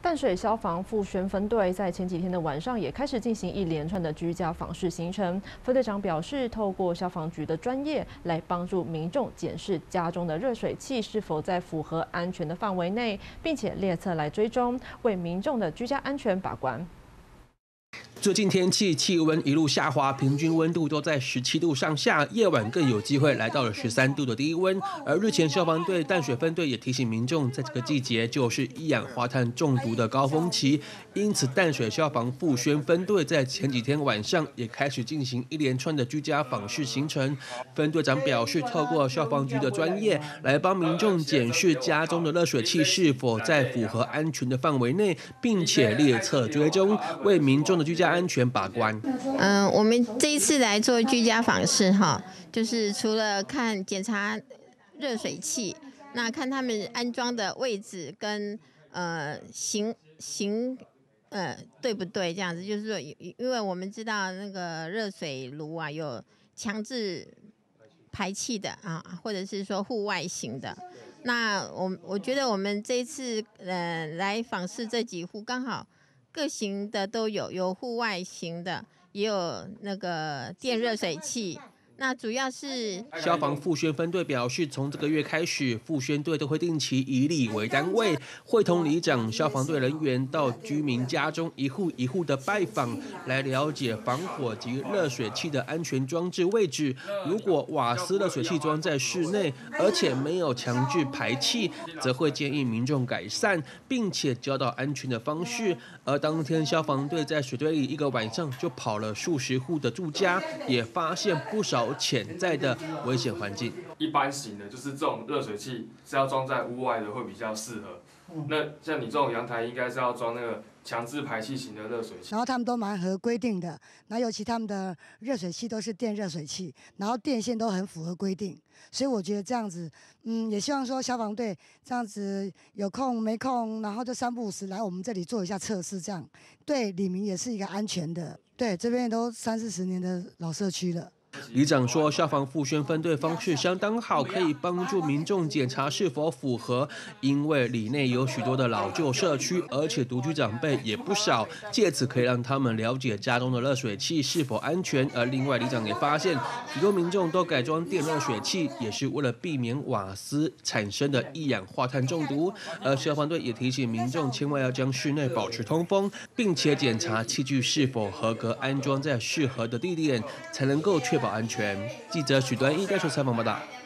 淡水消防复宣分队在前几天的晚上也开始进行一连串的居家访视行程。分队长表示，透过消防局的专业来帮助民众检视家中的热水器是否在符合安全的范围内，并且列册来追踪，为民众的居家安全把关。 最近天气温一路下滑，平均温度都在17度上下，夜晚更有机会来到了13度的低温。而日前消防队淡水分队也提醒民众，在这个季节就是一氧化碳中毒的高峰期，因此淡水消防复宣分队在前几天晚上也开始进行一连串的居家访视行程。分队长表示，透过消防局的专业来帮民众检视家中的热水器是否在符合安全的范围内，并且列册追踪，为民众的居家安全把关。 我们这一次来做居家访视哈，就是除了检查热水器，那看他们安装的位置跟对不对这样子，就是说，因为我们知道那个热水炉啊有强制排气的啊，或者是说户外型的。那我觉得我们这一次来访视这几户刚好。 各型的都有，有户外型的，也有那个电热水器。那主要是消防复宣分队表示，从这个月开始，复宣队都会定期以里为单位，会同里长、消防队人员到居民家中一户一户的拜访，来了解防火及热水器的安全装置位置。如果瓦斯热水器装在室内，而且没有强制排气，则会建议民众改善，并且教导安全的方式。而当天消防队在水堆里一个晚上就跑了数十户的住家，也发现不少 潜在的危险环境。 一般型的，就是这种热水器是要装在屋外的，会比较适合。那像你这种阳台，应该是要装那个强制排气型的热水器。 然后他们都蛮合规定的，然后尤其他们的热水器都是电热水器，然后电线都很符合规定，所以我觉得这样子，也希望说消防队这样子有空没空，然后就3不5时来我们这里做一下测试，这样对里民也是一个安全的。对，这边都30、40年的老社区了。 里长说，消防复宣分队方式相当好，可以帮助民众检查是否符合。因为里内有许多的老旧社区，而且独居长辈也不少，借此可以让他们了解家中的热水器是否安全。而另外，里长也发现，许多民众都改装电热水器，也是为了避免瓦斯产生的一氧化碳中毒。而消防队也提醒民众，千万要将室内保持通风，并且检查器具是否合格安装在适合的地点，才能够确保安全。记者许端一带出采访报道。